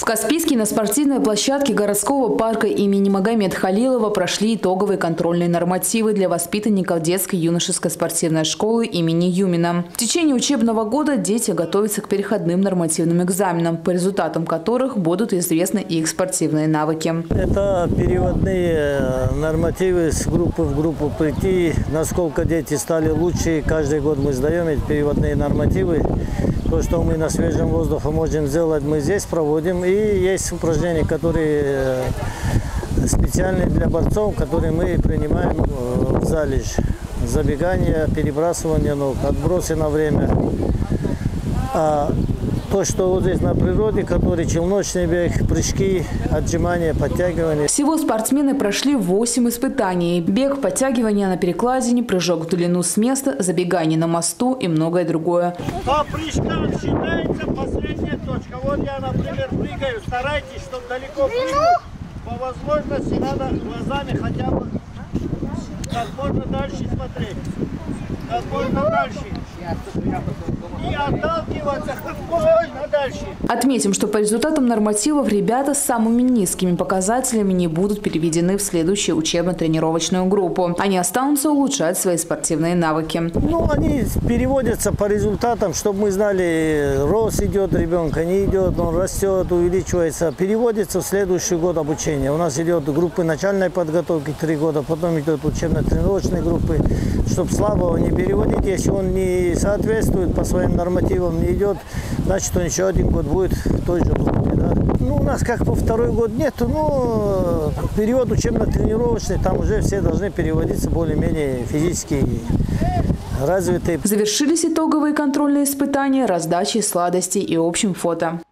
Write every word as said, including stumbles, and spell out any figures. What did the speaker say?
Каспийске на спортивной площадке городского парка имени Магомед Халилова прошли итоговые контрольные нормативы для воспитанников детской и юношеской спортивной школы имени Юмина. В течение учебного года дети готовятся к переходным нормативным экзаменам, по результатам которых будут известны их спортивные навыки. Это переводные нормативы с группы в группу прийти, насколько дети стали лучше. Каждый год мы сдаем эти переводные нормативы. То, что мы на свежем воздухе можем сделать, мы здесь проводим. И есть упражнения, которые специальные для борцов, которые мы принимаем в зале. Забегание, перебрасывание ног, отбросы на время. А то, что вот здесь на природе, который челночный бег, прыжки, отжимания, подтягивания. Всего спортсмены прошли восемь испытаний. Бег, подтягивания на перекладине, прыжок в длину с места, забегание на мосту и многое другое. По прыжкам считается последняя точка. Вот я, например, прыгаю. Старайтесь, чтобы далеко прыгнуть. По возможности надо глазами хотя бы как можно дальше смотреть. Как можно дальше. И отталкиваться как можно дальше. Отметим, что по результатам нормативов ребята с самыми низкими показателями не будут переведены в следующую учебно-тренировочную группу. Они останутся улучшать свои спортивные навыки. Ну, они переводятся по результатам, чтобы мы знали, рост идет ребенка, не идет, он растет, увеличивается. Переводится в следующий год обучения. У нас идет группы начальной подготовки три года, потом идет учебно-тренировочные группы, чтобы слабого не переводить. Если он не соответствует по своим нормативам, не идет, значит, он еще один год будет в той же группе. Да? Ну, у нас как бы второй год нету, но период учебно-тренировочный, там уже все должны переводиться более-менее физически развитые. Завершились итоговые контрольные испытания раздачей сладостей и общим фото.